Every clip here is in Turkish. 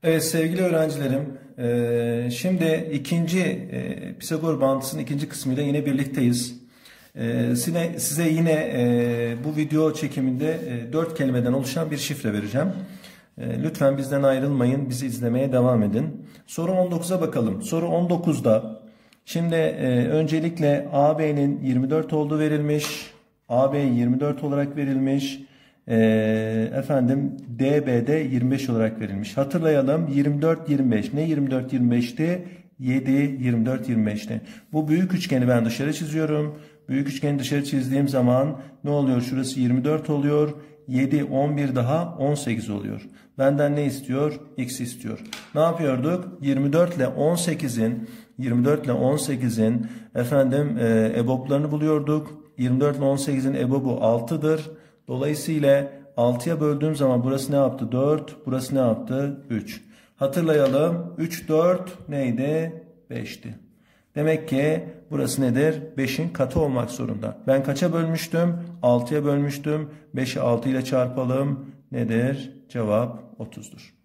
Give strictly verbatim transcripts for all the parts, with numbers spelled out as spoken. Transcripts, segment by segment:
Evet sevgili öğrencilerim, eee, şimdi ikinci eee, Pisagor bağıntısının ikinci kısmıyla yine birlikteyiz. Eee, size, size yine eee, bu video çekiminde eee, dört kelimeden oluşan bir şifre vereceğim. Eee, lütfen bizden ayrılmayın, bizi izlemeye devam edin. Soru on dokuza bakalım. Soru on dokuzda şimdi eee, öncelikle A B'nin yirmi dört olduğu verilmiş. A B yirmi dört olarak verilmiş. Ee, efendim D B'de yirmi beş olarak verilmiş. Hatırlayalım, yirmi dört yirmi beş. Ne yirmi dört yirmi beş'ti? yedi yirmi dört yirmi beş'ti. Bu büyük üçgeni ben dışarı çiziyorum. Büyük üçgeni dışarı çizdiğim zaman ne oluyor? Şurası yirmi dört oluyor. yedi on bir daha on sekiz oluyor. Benden ne istiyor? X istiyor. Ne yapıyorduk? yirmi dört ile on sekiz'in yirmi dört ile on sekiz'in efendim e, EBOB'larını buluyorduk. yirmi dört ile on sekiz'in EBOB'u altı'dır. Dolayısıyla altı'ya böldüğüm zaman burası ne yaptı? dört. Burası ne yaptı? üç. Hatırlayalım. üç, dört neydi? beş'ti. Demek ki burası nedir? beş'in katı olmak zorunda. Ben kaça bölmüştüm? altı'ya bölmüştüm. beş'i altı ile çarpalım. Nedir? Cevap otuz'dur.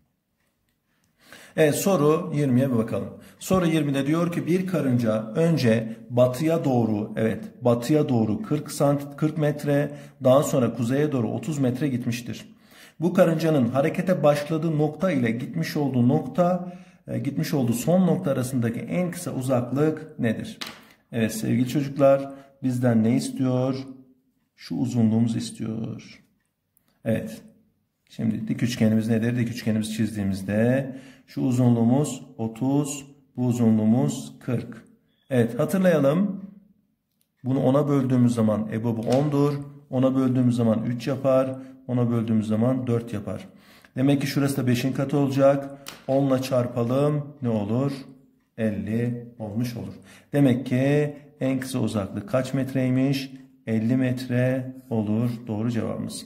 Evet, soru yirmi'ye bakalım. Soru yirmi'de diyor ki bir karınca önce batıya doğru, evet batıya doğru kırk sant kırk metre, daha sonra kuzeye doğru otuz metre gitmiştir. Bu karıncanın harekete başladığı nokta ile gitmiş olduğu nokta, e, gitmiş olduğu son nokta arasındaki en kısa uzaklık nedir? Evet sevgili çocuklar, bizden ne istiyor? Şu uzunluğumuz istiyor. Evet. Şimdi dik üçgenimiz nedir? Dik üçgenimizi çizdiğimizde şu uzunluğumuz otuz, bu uzunluğumuz kırk. Evet hatırlayalım. Bunu on'a böldüğümüz zaman EBOB'u on'dur. on'a böldüğümüz zaman üç yapar. on'a böldüğümüz zaman dört yapar. Demek ki şurası da beş'in katı olacak. on'la çarpalım. Ne olur? elli olmuş olur. Demek ki en kısa uzaklık kaç metreymiş? elli metre olur. Doğru cevabımız.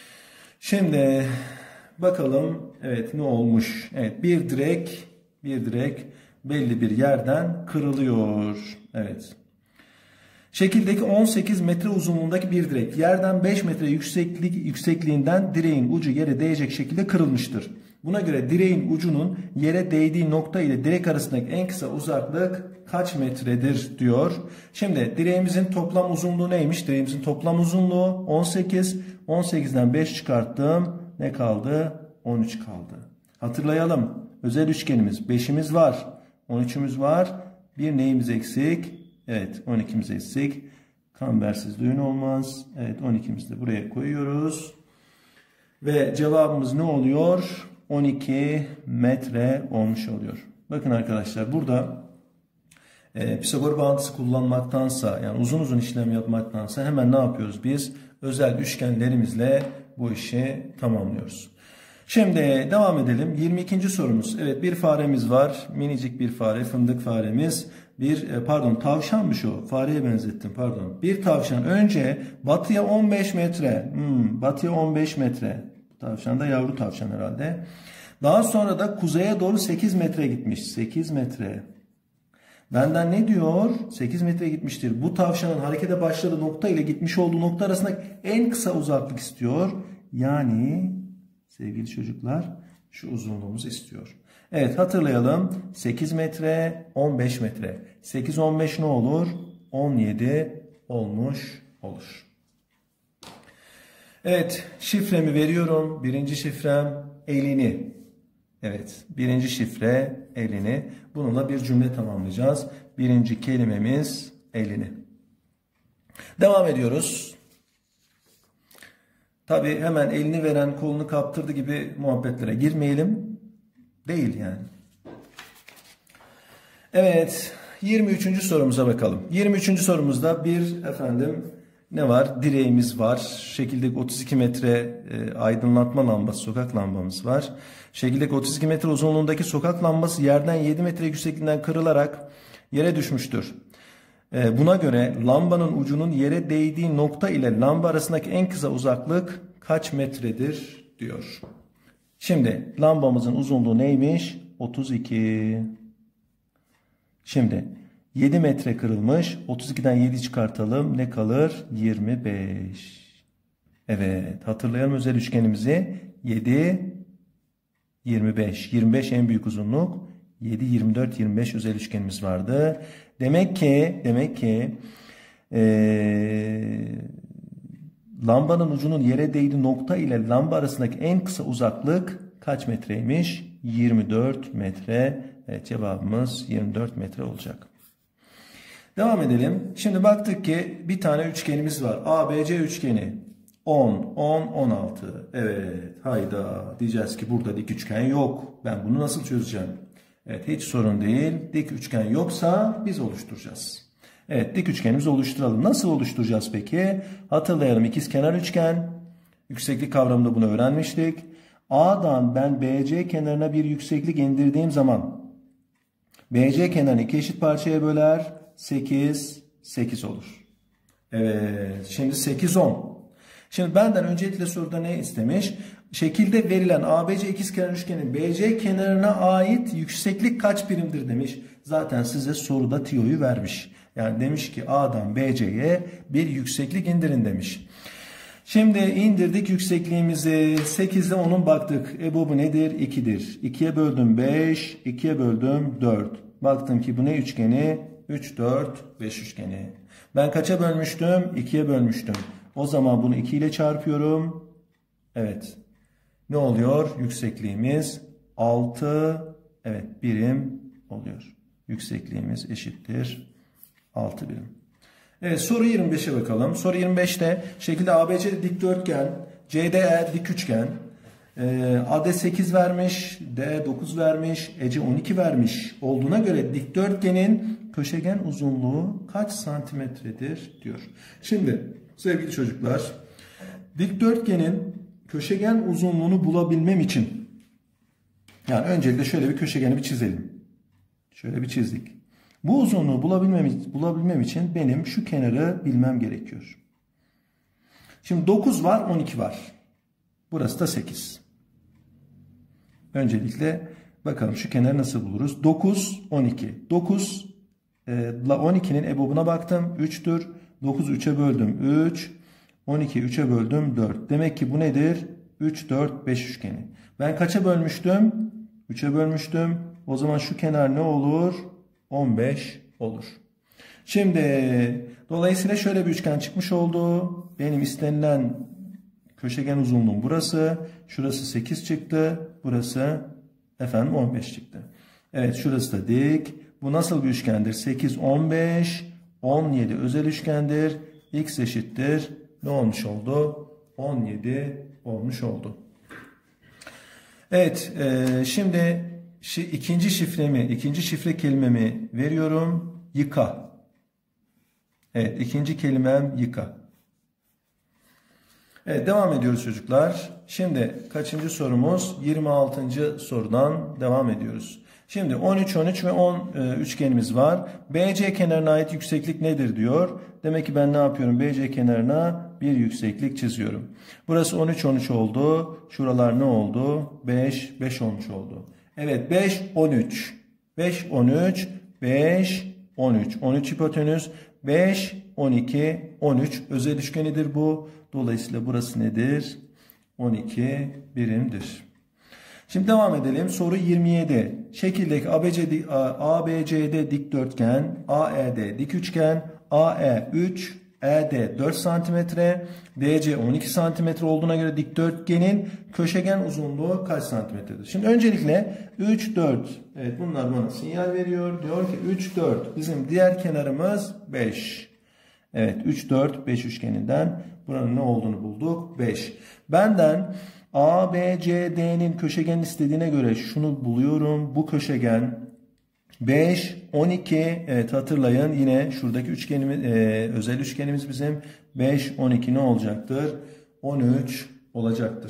Şimdi bakalım, evet ne olmuş? Evet bir direk, bir direk belli bir yerden kırılıyor. Evet. Şekildeki on sekiz metre uzunluğundaki bir direk yerden beş metre yükseklik, yüksekliğinden direğin ucu yere değecek şekilde kırılmıştır. Buna göre direğin ucunun yere değdiği nokta ile direk arasındaki en kısa uzaklık kaç metredir diyor. Şimdi direğimizin toplam uzunluğu neymiş? Direğimizin toplam uzunluğu on sekiz. on sekiz'den beş çıkarttım. Ne kaldı? on üç kaldı. Hatırlayalım. Özel üçgenimiz beş'imiz var. on üç'ümüz var. Bir neyimiz eksik? Evet on iki'miz eksik. Kambersiz düğün olmaz. Evet on iki'mizi de buraya koyuyoruz. Ve cevabımız ne oluyor? on iki metre olmuş oluyor. Bakın arkadaşlar burada e, Pisagor bağıntısı kullanmaktansa, yani uzun uzun işlem yapmaktansa hemen ne yapıyoruz biz? Özel üçgenlerimizle bu işi tamamlıyoruz. Şimdi devam edelim. yirmi ikinci sorumuz. Evet bir faremiz var. Minicik bir fare, fındık faremiz. Bir pardon tavşanmış o. Fareye benzettim pardon. Bir tavşan önce batıya on beş metre. Hmm, batıya on beş metre. Bu tavşan da yavru tavşan herhalde. Daha sonra da kuzeye doğru sekiz metre gitmiş. sekiz metre. Benden ne diyor? sekiz metre gitmiştir. Bu tavşanın harekete başladığı nokta ile gitmiş olduğu nokta arasındaki en kısa uzaklık istiyor. Yani sevgili çocuklar şu uzunluğumuzu istiyor. Evet hatırlayalım. sekiz metre, on beş metre. sekiz on beş ne olur? on yedi olmuş olur. Evet şifremi veriyorum. Birinci şifrem elini. Evet birinci şifre elini. Bununla bir cümle tamamlayacağız. Birinci kelimemiz elini. Devam ediyoruz. Tabi hemen elini veren kolunu kaptırdı gibi muhabbetlere girmeyelim. Değil yani. Evet yirmi üçüncü sorumuza bakalım. yirmi üçüncü sorumuzda bir efendim ne var? Direğimiz var. Şekildeki otuz iki metre e, aydınlatma lambası, sokak lambamız var. Şekildeki otuz iki metre uzunluğundaki sokak lambası yerden yedi metre yüksekliğinden kırılarak yere düşmüştür. E, buna göre lambanın ucunun yere değdiği nokta ile lamba arasındaki en kısa uzaklık kaç metredir diyor. Şimdi lambamızın uzunluğu neymiş? otuz iki. Şimdi yedi metre kırılmış. otuz iki'den yedi çıkartalım. Ne kalır? yirmi beş. Evet hatırlayalım özel üçgenimizi. yedi, yirmi beş. yirmi beş en büyük uzunluk. yedi, yirmi dört, yirmi beş özel üçgenimiz vardı. Demek ki demek ki ee, lambanın ucunun yere değdiği nokta ile lamba arasındaki en kısa uzaklık kaç metreymiş? yirmi dört metre. Evet, cevabımız yirmi dört metre olacak. Devam edelim. Şimdi baktık ki bir tane üçgenimiz var. A B C üçgeni. on, on, on altı. Evet, hayda. Diyeceğiz ki burada dik üçgen yok. Ben bunu nasıl çözeceğim? Evet, hiç sorun değil. Dik üçgen yoksa biz oluşturacağız. Evet, dik üçgenimizi oluşturalım. Nasıl oluşturacağız peki? Hatırlayalım, ikizkenar üçgen. Yükseklik kavramında bunu öğrenmiştik. A'dan ben B C kenarına bir yükseklik indirdiğim zaman B C kenarını iki eşit parçaya böler. sekiz, sekiz olur. Evet, şimdi sekiz, on. Şimdi benden öncelikle soruda ne istemiş? Şekilde verilen A B C ikizkenar üçgenin B C kenarına ait yükseklik kaç birimdir demiş. Zaten size soruda tiyoyu vermiş. Yani demiş ki A'dan B C'ye bir yükseklik indirin demiş. Şimdi indirdik yüksekliğimizi. sekizde onun baktık. E bu, bu nedir? ikidir. ikiye böldüm beş, ikiye böldüm dört. Baktım ki bu ne üçgeni? üç, dört, beş üçgeni. Ben kaça bölmüştüm? ikiye bölmüştüm. O zaman bunu iki ile çarpıyorum. Evet. Ne oluyor? Yüksekliğimiz altı, evet, birim oluyor. Yüksekliğimiz eşittir altı birim. Evet, soru yirmi beşe bakalım. Soru yirmi beşte şekilde A B C dikdörtgen, C D E dik üçgen, e, A D sekiz vermiş, D dokuz vermiş, E C on iki vermiş olduğuna göre dikdörtgenin köşegen uzunluğu kaç santimetredir diyor. Şimdi sevgili çocuklar, dikdörtgenin köşegen uzunluğunu bulabilmem için, yani öncelikle şöyle bir köşegeni bir çizelim. Şöyle bir çizdik. Bu uzunluğu bulabilmem, bulabilmem için benim şu kenarı bilmem gerekiyor. Şimdi dokuz var, on iki var. Burası da sekiz. Öncelikle bakalım şu kenarı nasıl buluruz? dokuz, on iki. dokuz ile on ikinin ebobuna baktım. üçtür. dokuzu üçe böldüm. üç. on ikiyi üçe böldüm. dört. Demek ki bu nedir? üç, dört, beş üçgeni. Ben kaça bölmüştüm? üçe bölmüştüm. O zaman şu kenar ne olur? on beş olur. Şimdi dolayısıyla şöyle bir üçgen çıkmış oldu. Benim istenilen köşegen uzunluğum burası. Şurası sekiz çıktı. Burası efendim on beş çıktı. Evet, şurası da dik. Bu nasıl bir üçgendir? sekiz, on beş, on yedi özel üçgendir. X eşittir. Ne olmuş oldu? on yedi olmuş oldu. Evet, e, şimdi şi, ikinci şifremi, ikinci şifre kelimemi veriyorum. Yıka. Evet, ikinci kelimem yıka. Evet, devam ediyoruz çocuklar. Şimdi kaçıncı sorumuz? yirmi altıncı sorudan devam ediyoruz. Şimdi on üç, on üç ve on e, üçgenimiz var. B C kenarına ait yükseklik nedir diyor. Demek ki ben ne yapıyorum? B C kenarına bir yükseklik çiziyorum. Burası on üç, on üç oldu. Şuralar ne oldu? beş, beş olmuş oldu. Evet, beş, on üç. beş, on üç, beş, on üç. on üç hipotenüs. beş, on iki, on üç özel üçgenidir bu. Dolayısıyla burası nedir? on iki birimdir. Şimdi devam edelim. Soru yirmi yedi. Şekildeki A B C, A B C D dikdörtgen, A E D dik üçgen, A E üç, E D dört santimetre, D C on iki santimetre olduğuna göre dikdörtgenin köşegen uzunluğu kaç santimetredir? Şimdi öncelikle üç, dört. Evet, bunlar bana sinyal veriyor. Diyor ki üç, dört. Bizim diğer kenarımız beş. Evet, üç, dört, beş üçgeninden buranın ne olduğunu bulduk? beş. Benden A B C D'nin köşegen istediğine göre şunu buluyorum. Bu köşegen beş, on iki. Evet, hatırlayın, yine şuradaki üçgenimiz, e, özel üçgenimiz bizim beş, on iki ne olacaktır? on üç olacaktır.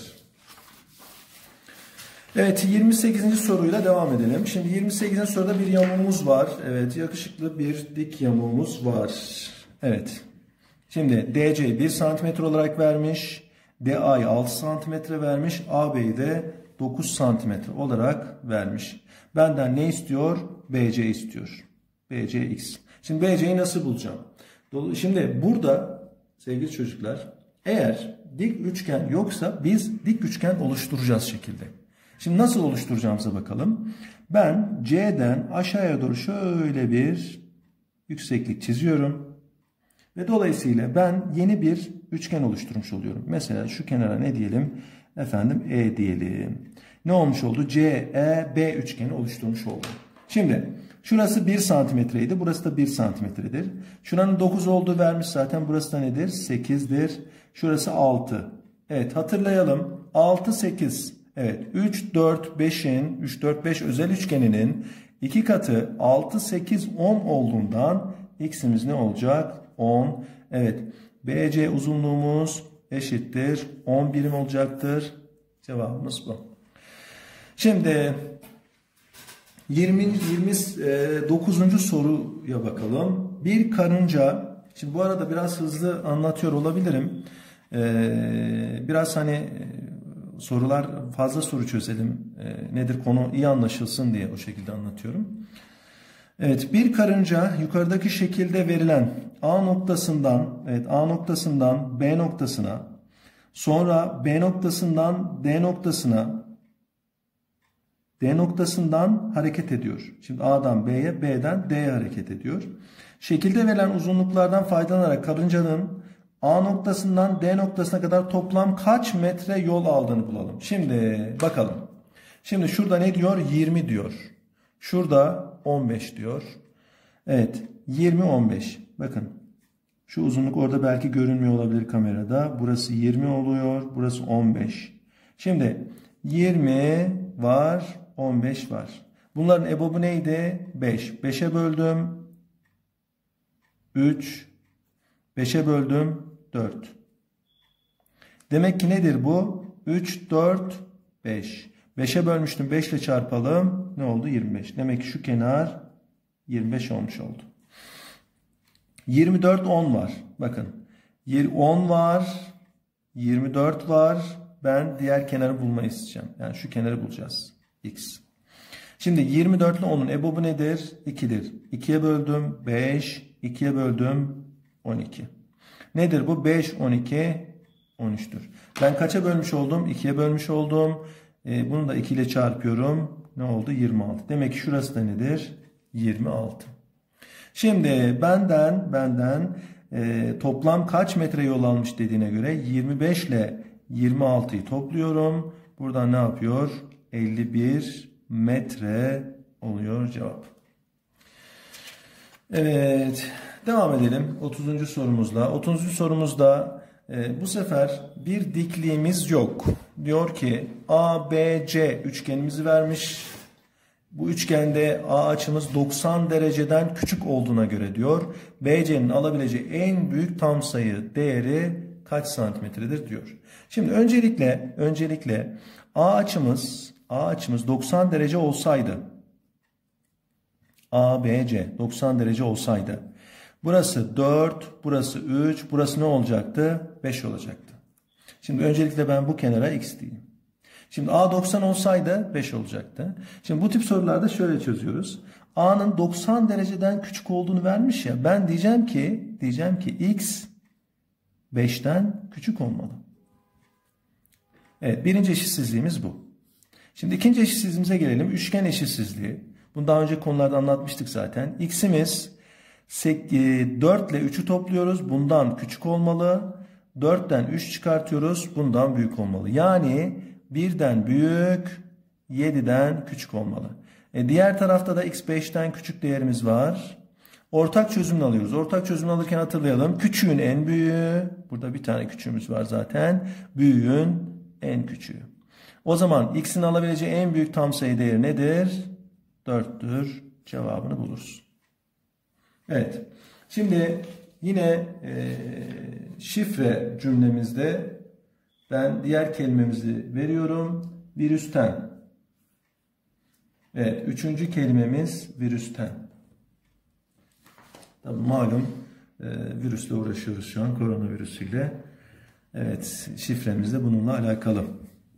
Evet, yirmi sekizinci soruyla devam edelim. Şimdi yirmi sekizinci soruda bir yamuğumuz var. Evet, yakışıklı bir dik yamuğumuz var. Evet. Şimdi D C bir santimetre olarak vermiş. D A'yı altı santimetre vermiş. A B'yi de dokuz santimetre olarak vermiş. Benden ne istiyor? B C istiyor. B C X. Şimdi B C'yi nasıl bulacağım? Şimdi burada sevgili çocuklar, eğer dik üçgen yoksa biz dik üçgen oluşturacağız şekilde. Şimdi nasıl oluşturacağımıza bakalım. Ben C'den aşağıya doğru şöyle bir yükseklik çiziyorum. Ve dolayısıyla ben yeni bir üçgen oluşturmuş oluyorum. Mesela şu kenara ne diyelim? Efendim E diyelim. Ne olmuş oldu? C E B üçgeni oluşturmuş oldum. Şimdi şurası bir santimetreydi. Burası da bir santimetredir. Şuranın dokuz olduğu vermiş zaten. Burası da nedir? sekizdir. Şurası altı. Evet, hatırlayalım. altı, sekiz. Evet, üç, dört, beşin, üç, dört, beş özel üçgeninin iki katı altı, sekiz, on olduğundan x'imiz ne olacak? on. Evet, B C uzunluğumuz eşittir on birim olacaktır. Cevabımız bu. Şimdi yirmi, yirmi dokuzuncu soruya bakalım. Bir karınca, şimdi bu arada biraz hızlı anlatıyor olabilirim. Ee, biraz hani sorular, fazla soru çözelim. Ee, nedir konu iyi anlaşılsın diye o şekilde anlatıyorum. Evet, bir karınca yukarıdaki şekilde verilen A noktasından, evet A noktasından B noktasına, sonra B noktasından D noktasına, D noktasından hareket ediyor. Şimdi A'dan B'ye, B'den D'ye hareket ediyor. Şekilde verilen uzunluklardan faydalanarak karıncanın A noktasından D noktasına kadar toplam kaç metre yol aldığını bulalım. Şimdi bakalım. Şimdi şurada ne diyor? yirmi diyor. Şurada on beş diyor. Evet, yirmi, on beş. Bakın. Şu uzunluk orada belki görünmüyor olabilir kamerada. Burası yirmi oluyor. Burası on beş. Şimdi yirmi var, on beş var. Bunların ebobu neydi? beş. beşe böldüm. üç. beşe böldüm. dört. Demek ki nedir bu? üç, dört, beş. beşe bölmüştüm. beş ile çarpalım. Ne oldu? yirmi beş. Demek ki şu kenar yirmi beş olmuş oldu. yirmi dört, on var. Bakın. on var. yirmi dört var. Ben diğer kenarı bulmayı isteyeceğim. Yani şu kenarı bulacağız. X. Şimdi yirmi dört ile onun ebobu nedir? ikidir. ikiye böldüm. beş. ikiye böldüm. on iki. Nedir bu? beş, on iki, on üç'tür. Ben kaça bölmüş oldum? ikiye bölmüş oldum. E, bunu da iki ile çarpıyorum. Ne oldu? yirmi altı. Demek ki şurası da nedir? yirmi altı. Şimdi benden benden e, toplam kaç metre yol almış dediğine göre yirmi beş ile yirmi altıyı topluyorum. Buradan ne yapıyor? elli bir metre oluyor cevap. Evet. Devam edelim otuzuncu sorumuzla. otuzuncu sorumuzda e, bu sefer bir dikliğimiz yok. Diyor ki A B C üçgenimizi vermiş. Bu üçgende A açımız doksan dereceden küçük olduğuna göre diyor. B C'nin alabileceği en büyük tam sayı değeri kaç santimetredir diyor. Şimdi öncelikle öncelikle A açımız A açımız doksan derece olsaydı, A B C doksan derece olsaydı, burası dört, burası üç, burası ne olacaktı? beş olacaktı. Şimdi öncelikle ben bu kenara x diyeyim. Şimdi A doksan olsaydı beş olacaktı. Şimdi bu tip sorularda şöyle çözüyoruz. A'nın doksan dereceden küçük olduğunu vermiş ya. Ben diyeceğim ki diyeceğim ki x beşten küçük olmalı. Evet, birinci eşitsizliğimiz bu. Şimdi ikinci eşitsizliğimize gelelim. Üçgen eşitsizliği. Bunu daha önce konularda anlatmıştık zaten. X'imiz dört ile üç'ü topluyoruz. Bundan küçük olmalı. dört'ten üç çıkartıyoruz. Bundan büyük olmalı. Yani birden büyük, yedi'den küçük olmalı. E diğer tarafta da x beş'ten küçük değerimiz var. Ortak çözümünü alıyoruz. Ortak çözümünü alırken hatırlayalım. Küçüğün en büyüğü. Burada bir tane küçüğümüz var zaten. Büyüğün en küçüğü. O zaman x'in alabileceği en büyük tam sayı değeri nedir? dört'tür. Cevabını buluruz. Evet. Şimdi yine e, şifre cümlemizde ben diğer kelimemizi veriyorum. Virüsten. Evet. Üçüncü kelimemiz virüsten. Tabii malum e, virüsle uğraşıyoruz şu an. Koronavirüsüyle. Evet. Şifremiz de bununla alakalı.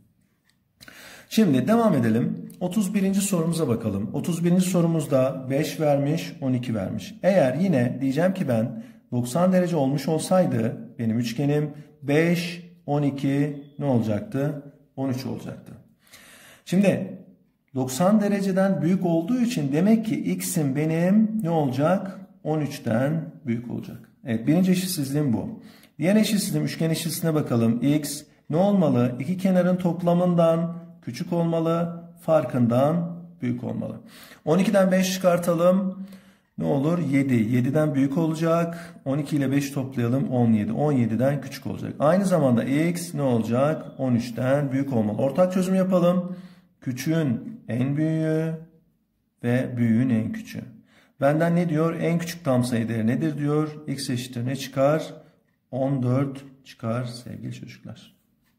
Şimdi devam edelim. otuz birinci sorumuza bakalım. otuz birinci sorumuzda beş vermiş, on iki vermiş. Eğer yine diyeceğim ki ben doksan derece olmuş olsaydı benim üçgenim beş, on iki ne olacaktı? on üç olacaktı. Şimdi doksan dereceden büyük olduğu için demek ki x'im benim ne olacak? on üçten büyük olacak. Evet, birinci eşitsizliğim bu. Diğer eşitsizliğim, üçgen eşitsizliğine bakalım. X ne olmalı? İki kenarın toplamından küçük olmalı, farkından büyük olmalı. on ikiden beş çıkartalım. Ne olur? yedi. yediden büyük olacak. on iki ile beş toplayalım. on yedi. on yediden küçük olacak. Aynı zamanda x ne olacak? on üçten büyük olmalı. Ortak çözüm yapalım. Küçüğün en büyüğü ve büyüğün en küçüğü. Benden ne diyor? En küçük tam sayı değeri nedir diyor. X eşittir ne çıkar? on dört çıkar sevgili çocuklar.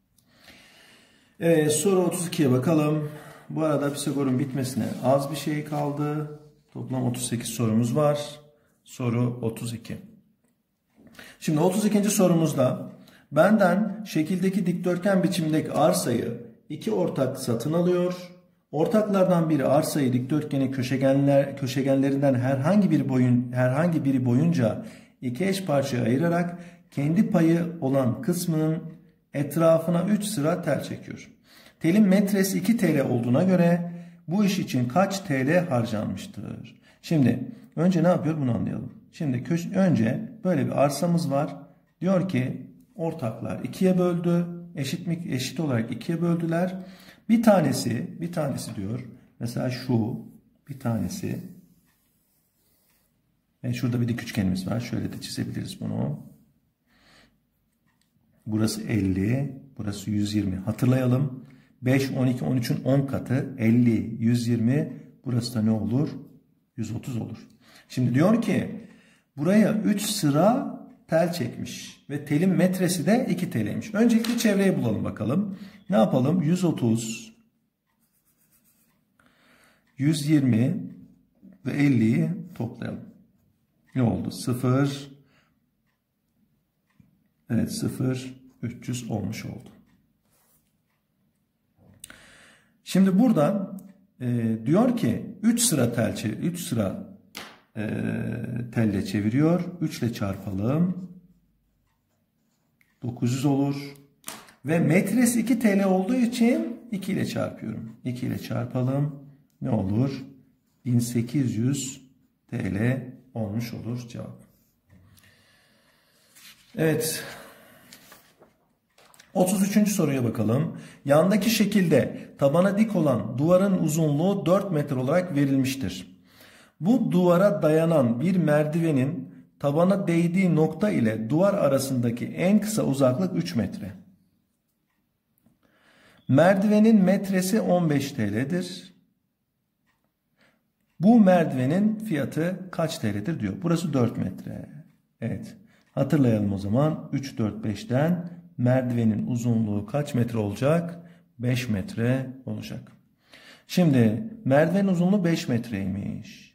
Evet, soru otuz ikiye bakalım. Bu arada Pisagor'un bitmesine az bir şey kaldı. Toplam otuz sekiz sorumuz var. Soru otuz iki. Şimdi otuz ikinci sorumuzda benden şekildeki dikdörtgen biçimindeki arsayı iki ortak satın alıyor. Ortaklardan biri arsayı dikdörtgenin köşegenler köşegenlerinden herhangi bir boyun herhangi biri boyunca iki eş parçaya ayırarak kendi payı olan kısmının etrafına üç sıra tel çekiyor. Telin metresi iki T L olduğuna göre bu iş için kaç T L harcanmıştır? Şimdi önce ne yapıyor bunu anlayalım. Şimdi önce böyle bir arsamız var. Diyor ki ortaklar ikiye böldü. Eşit mi, eşit olarak ikiye böldüler. Bir tanesi, bir tanesi diyor. Mesela şu bir tanesi. Yani şurada bir dik üçgenimiz var. Şöyle de çizebiliriz bunu. Burası elli, burası yüz yirmi. Hatırlayalım. beş, on iki, on üçün on katı. elli, yüz yirmi. Burası da ne olur? yüz otuz olur. Şimdi diyor ki buraya üç sıra tel çekmiş. Ve telin metresi de iki T L'ymiş. Öncelikle çevreyi bulalım bakalım. Ne yapalım? yüz otuz, yüz yirmi ve elliyi toplayalım. Ne oldu? sıfır. Evet, sıfır, üç yüz olmuş oldu. Şimdi burada e, diyor ki üç sıra tel üç sıra e, telle çeviriyor. üç ile çarpalım. dokuz yüz olur. Ve metresi iki T L olduğu için iki ile çarpıyorum. iki ile çarpalım. Ne olur? bin sekiz yüz T L olmuş olur cevap. Evet. otuz üçüncü soruya bakalım. Yandaki şekilde tabana dik olan duvarın uzunluğu dört metre olarak verilmiştir. Bu duvara dayanan bir merdivenin tabana değdiği nokta ile duvar arasındaki en kısa uzaklık üç metre. Merdivenin metresi on beş T L'dir. Bu merdivenin fiyatı kaç T L'dir diyor. Burası dört metre. Evet. Hatırlayalım o zaman. üç, dört, beşten merdivenin uzunluğu kaç metre olacak? beş metre olacak. Şimdi merdivenin uzunluğu beş metreymiş.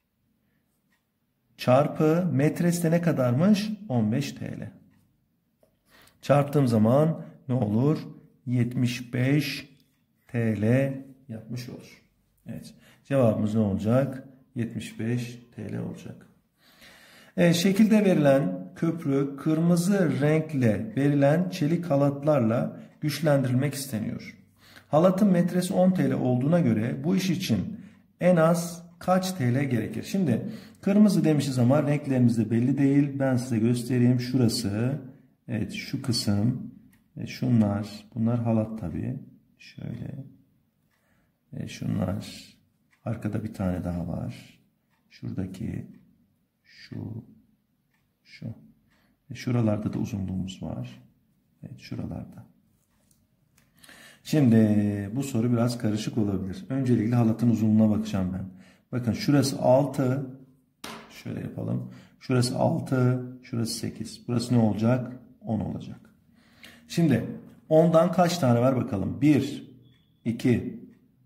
Çarpı metresi de ne kadarmış? on beş T L. Çarptığım zaman ne olur? yetmiş beş T L yapmış olur. Evet. Cevabımız ne olacak? yetmiş beş T L olacak. Evet, şekilde verilen köprü kırmızı renkle verilen çelik halatlarla güçlendirilmek isteniyor. Halatın metresi on T L olduğuna göre bu iş için en az kaç T L gerekir? Şimdi kırmızı demişiz ama renklerimiz de belli değil. Ben size göstereyim. Şurası, evet şu kısım, e, şunlar, bunlar halat tabii. Şöyle, e, şunlar, arkada bir tane daha var. Şuradaki, şu, şu. E, şuralarda da uzunluğumuz var. Evet, şuralarda. Şimdi bu soru biraz karışık olabilir. Öncelikle halatın uzunluğuna bakacağım ben. Bakın şurası altı. Şöyle yapalım. Şurası altı. Şurası sekiz. Burası ne olacak? on olacak. Şimdi ondan kaç tane var bakalım. bir, iki.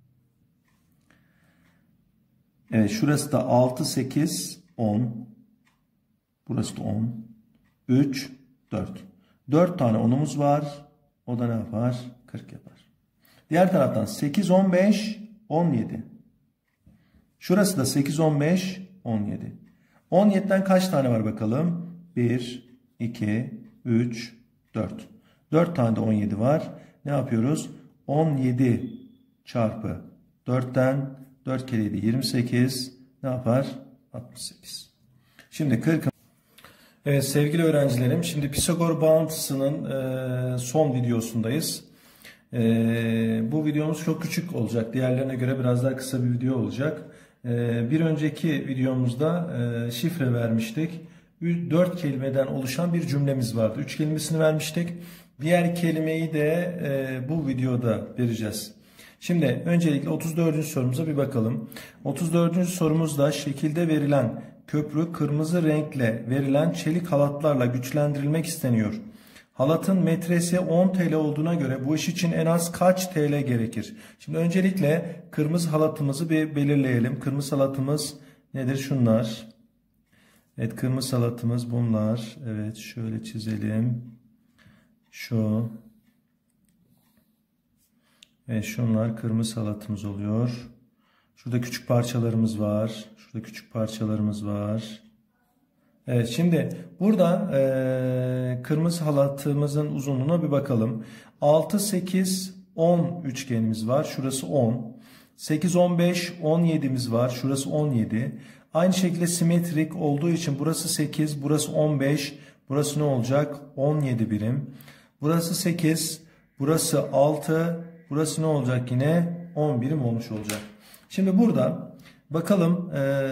Evet, şurası da altı, sekiz, on. Burası da on. üç, dört. dört tane onumuz var. O da ne yapar? kırk yapar. Diğer taraftan sekiz, on beş, on yedi. Şurası da sekiz, on beş, on yedi. on yediden kaç tane var bakalım? bir, iki, üç, dört. dört tane de on yedi var. Ne yapıyoruz? on yedi çarpı dörtten dört kere yedi yirmi sekiz ne yapar? altmış sekiz. Şimdi kırk. Evet sevgili öğrencilerim, şimdi Pisagor bağıntısının e, son videosundayız. E, bu videomuz çok küçük olacak. Diğerlerine göre biraz daha kısa bir video olacak. E, bir önceki videomuzda e, şifre vermiştik. dört kelimeden oluşan bir cümlemiz vardı. üç kelimesini vermiştik. Diğer kelimeyi de e, bu videoda vereceğiz. Şimdi öncelikle otuz dördüncü sorumuza bir bakalım. otuz dördüncü sorumuzda şekilde verilen köprü kırmızı renkle verilen çelik halatlarla güçlendirilmek isteniyor. Halatın metresi on TL olduğuna göre bu iş için en az kaç T L gerekir? Şimdi öncelikle kırmızı halatımızı bir belirleyelim. Kırmızı halatımız nedir? Şunlar. Evet, kırmızı halatımız bunlar. Evet, şöyle çizelim. Şu. Evet, şunlar kırmızı halatımız oluyor. Şurada küçük parçalarımız var. Şurada küçük parçalarımız var. Evet, şimdi burada e, kırmızı halatımızın uzunluğuna bir bakalım. altı, sekiz, on üçgenimiz var. Şurası on. sekiz, on beş, on yedi'miz var. Şurası on yedi. Aynı şekilde simetrik olduğu için burası sekiz, burası on beş. Burası ne olacak? on yedi birim. Burası sekiz, burası altı. Burası ne olacak yine? on birim olmuş olacak. Şimdi burada bakalım e,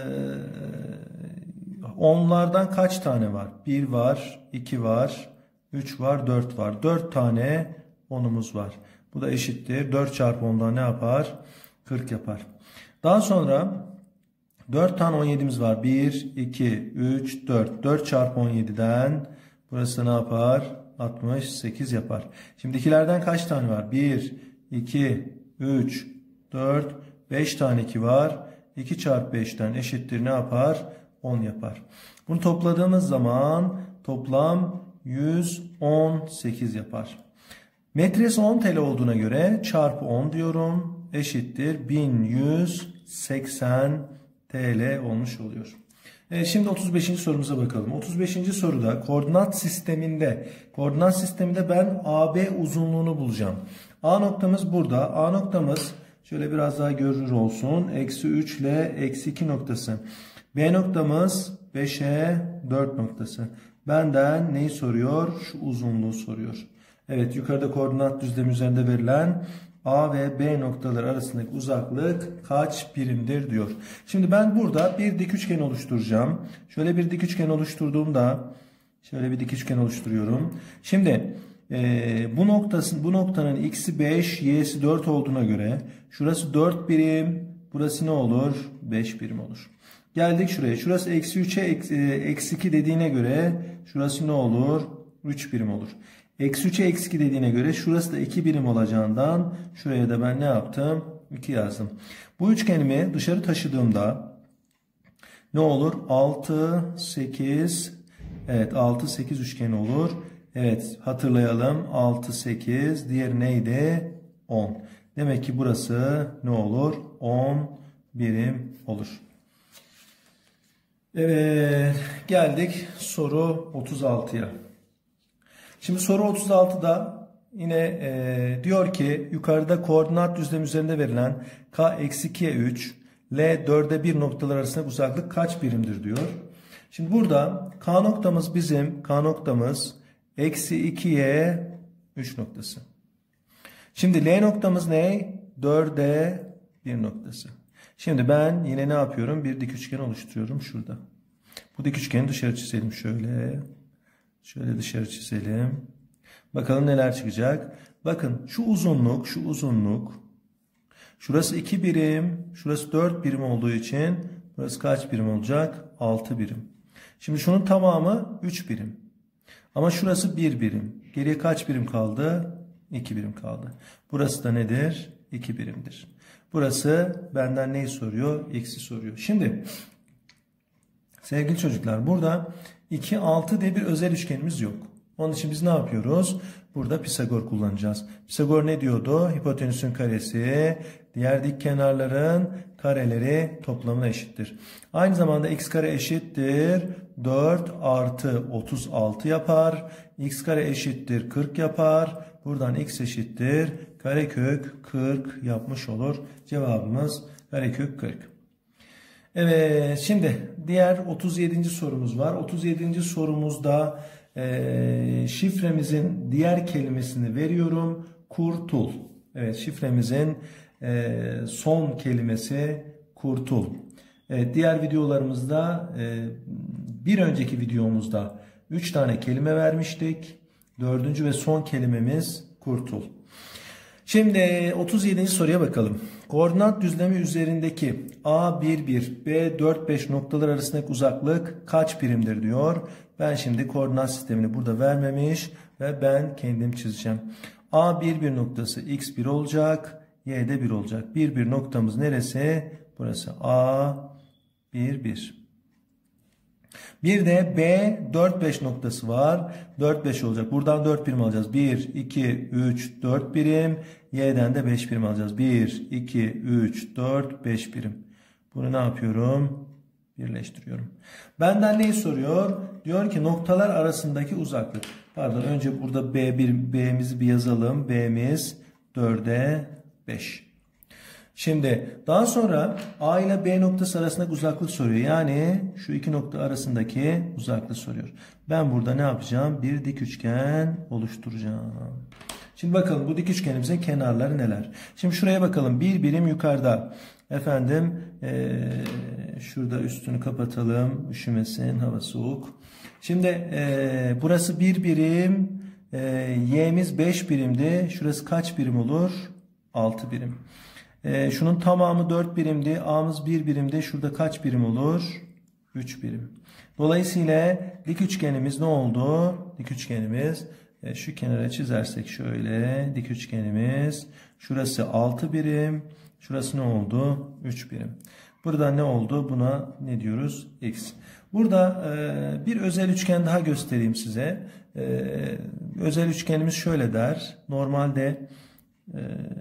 onlardan kaç tane var? bir var, iki var, üç var, dört var. dört tane onumuz var. Bu da eşittir. dört çarpı ondan ne yapar? kırk yapar. Daha sonra dört tane on yedi'miz var. bir, iki, üç, dört. dört çarpı on yedi'den burası ne yapar? altmış sekiz yapar. Şimdi ikilerden kaç tane var? bir, iki, üç, dört, beş tane iki var. iki çarpı beş'ten eşittir ne yapar? on yapar. Bunu topladığımız zaman toplam yüz on sekiz yapar. Metresi on TL olduğuna göre çarpı on diyorum. Eşittir bin yüz seksen T L olmuş oluyor. E şimdi otuz beşinci sorumuza bakalım. otuz beşinci soruda koordinat sisteminde koordinat sisteminde ben A B uzunluğunu bulacağım. A noktamız burada. A noktamız şöyle biraz daha görünür olsun. Eksi üç ile eksi iki noktası. B noktamız beş'e dört noktası. Benden neyi soruyor? Şu uzunluğu soruyor. Evet, yukarıda koordinat düzlemi üzerinde verilen A ve B noktaları arasındaki uzaklık kaç birimdir diyor. Şimdi ben burada bir dik üçgen oluşturacağım. Şöyle bir dik üçgen oluşturduğumda şöyle bir dik üçgen oluşturuyorum. Şimdi e, bu noktasın bu noktanın x'i beş, y'si dört olduğuna göre şurası dört birim, burası ne olur? beş birim olur. Geldik şuraya. Şurası eksi üç'e eksi iki dediğine göre şurası ne olur? üç birim olur. Eksi üç'e eksi iki dediğine göre şurası da iki birim olacağından şuraya da ben ne yaptım? iki yazdım. Bu üçgenimi dışarı taşıdığımda ne olur? altı, sekiz, evet altı, sekiz üçgeni olur. Evet, hatırlayalım. altı, sekiz, diğeri neydi? on. Demek ki burası ne olur? on birim olur. Evet, geldik soru otuz altı'ya. Şimdi soru otuz altı'da yine e, diyor ki yukarıda koordinat düzlemi üzerinde verilen K eksi iki'ye üç, L dört'e bir noktalar arasındaki uzaklık kaç birimdir diyor. Şimdi burada K noktamız bizim K noktamız eksi iki'ye üç noktası. Şimdi L noktamız ne? dört'e bir noktası. Şimdi ben yine ne yapıyorum? Bir dik üçgen oluşturuyorum şurada. Bu dik üçgeni dışarı çizelim şöyle. Şöyle dışarı çizelim. Bakalım neler çıkacak. Bakın şu uzunluk, şu uzunluk. Şurası iki birim, şurası dört birim olduğu için burası kaç birim olacak? altı birim. Şimdi şunun tamamı üç birim. Ama şurası bir birim. Geriye kaç birim kaldı? iki birim kaldı. Burası da nedir? iki birimdir. Burası benden neyi soruyor? X'i soruyor. Şimdi sevgili çocuklar, burada iki, altı diye bir özel üçgenimiz yok. Onun için biz ne yapıyoruz? Burada Pisagor kullanacağız. Pisagor ne diyordu? Hipotenüsün karesi diğer dik kenarların kareleri toplamına eşittir. Aynı zamanda x kare eşittir dört artı otuz altı yapar. X kare eşittir kırk yapar. Buradan x eşittir karekök kırk yapmış olur. Cevabımız karekök kırk. Evet, şimdi diğer otuz yedinci sorumuz var. otuz yedinci sorumuzda e, şifremizin diğer kelimesini veriyorum. Kurtul. Evet, şifremizin e, son kelimesi kurtul. Evet, diğer videolarımızda e, bir önceki videomuzda üç tane kelime vermiştik. Dördüncü ve son kelimemiz kurtul. Şimdi otuz yedinci soruya bakalım. Koordinat düzlemi üzerindeki A bir bir, B dört beş noktalar arasındaki uzaklık kaç birimdir diyor. Ben şimdi koordinat sistemini burada vermemiş ve ben kendim çizeceğim. A bir bir noktası x bir olacak, y'de bir olacak. bir bir noktamız neresi? Burası A bir bir. Bir de B dört beş noktası var. dört beş olacak. Buradan dört birim alacağız. bir, iki, üç, dört birim. Y'den de beş birim alacağız. bir, iki, üç, dört, beş birim. Bunu ne yapıyorum? Birleştiriyorum. Benden neyi soruyor? Diyor ki noktalar arasındaki uzaklık. Pardon, önce burada B bir, B'mizi bir yazalım. B'miz dörde beş. Şimdi daha sonra A ile B noktası arasındaki uzaklık soruyor. Yani şu iki nokta arasındaki uzaklık soruyor. Ben burada ne yapacağım? Bir dik üçgen oluşturacağım. Şimdi bakalım bu dik üçgenimizin kenarları neler? Şimdi şuraya bakalım. Bir birim yukarıda. Efendim ee, şurada üstünü kapatalım. Üşümesin, hava soğuk. Şimdi ee, burası bir birim. E, y'miz beş birimdi. Şurası kaç birim olur? altı birim. Ee, şunun tamamı dört birimdi. A'mız bir birimdi. Şurada kaç birim olur? üç birim. Dolayısıyla dik üçgenimiz ne oldu? Dik üçgenimiz e, şu kenara çizersek şöyle. Dik üçgenimiz şurası altı birim. Şurası ne oldu? üç birim. Burada ne oldu? Buna ne diyoruz? X. Burada e, bir özel üçgen daha göstereyim size. E, özel üçgenimiz şöyle der. Normalde e,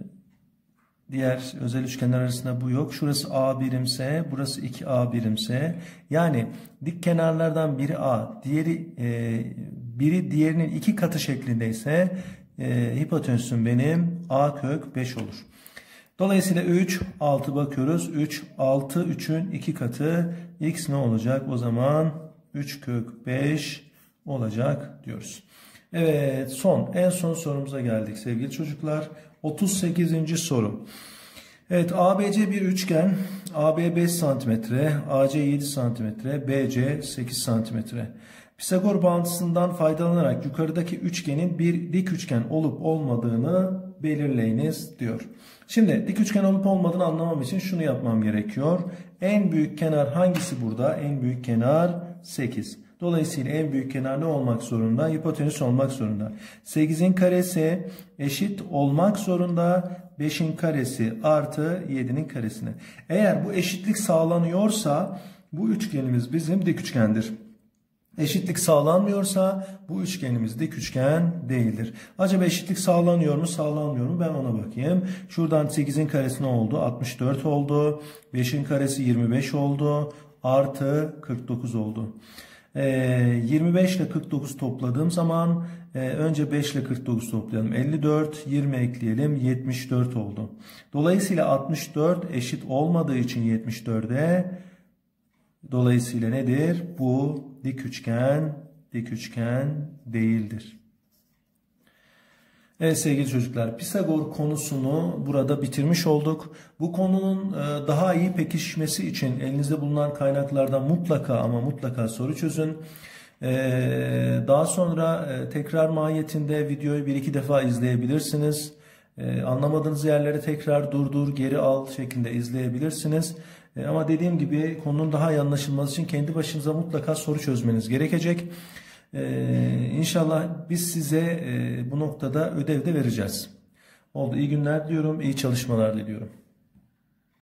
diğer özel üçgenler arasında bu yok. Şurası A birimse, burası iki A birimse, yani dik kenarlardan biri A, diğeri e, biri diğerinin iki katı şeklindeyse e, hipotenüsüm benim A kök beş olur. Dolayısıyla üç, altı bakıyoruz. üç, altı, üçün iki katı. X ne olacak? O zaman üç kök beş olacak diyoruz. Evet, son en son sorumuza geldik sevgili çocuklar. otuz sekizinci soru. Evet, A B C bir üçgen. A B beş santimetre, A C yedi santimetre, B C sekiz santimetre. Pisagor bağıntısından faydalanarak yukarıdaki üçgenin bir dik üçgen olup olmadığını belirleyiniz diyor. Şimdi dik üçgen olup olmadığını anlamam için şunu yapmam gerekiyor. En büyük kenar hangisi burada? En büyük kenar sekiz. Dolayısıyla en büyük kenar ne olmak zorunda? Hipotenüs olmak zorunda. sekizin karesi eşit olmak zorunda beşin karesi artı yedinin karesine. Eğer bu eşitlik sağlanıyorsa bu üçgenimiz bizim dik üçgendir. Eşitlik sağlanmıyorsa bu üçgenimiz dik üçgen değildir. Acaba eşitlik sağlanıyor mu, sağlanmıyor mu? Ben ona bakayım. Şuradan sekizin karesi ne oldu? altmış dört oldu. beşin karesi yirmi beş oldu. Artı kırk dokuz oldu. yirmi beş ile kırk dokuz topladığım zaman önce beş ile kırk dokuz toplayalım. elli dört, yirmi ekleyelim. yetmiş dört oldu. Dolayısıyla altmış dört eşit olmadığı için yetmiş dörde, dolayısıyla nedir? Bu dik üçgen, dik üçgen değildir. Evet sevgili çocuklar, Pisagor konusunu burada bitirmiş olduk. Bu konunun daha iyi pekişmesi için elinizde bulunan kaynaklardan mutlaka ama mutlaka soru çözün. Daha sonra tekrar mahiyetinde videoyu bir iki defa izleyebilirsiniz. Anlamadığınız yerleri tekrar durdur, geri al şeklinde izleyebilirsiniz. Ama dediğim gibi konunun daha iyi anlaşılması için kendi başınıza mutlaka soru çözmeniz gerekecek. Ee, İnşallah biz size e, bu noktada ödev de vereceğiz. Oldu. İyi günler diliyorum, iyi çalışmalar diliyorum.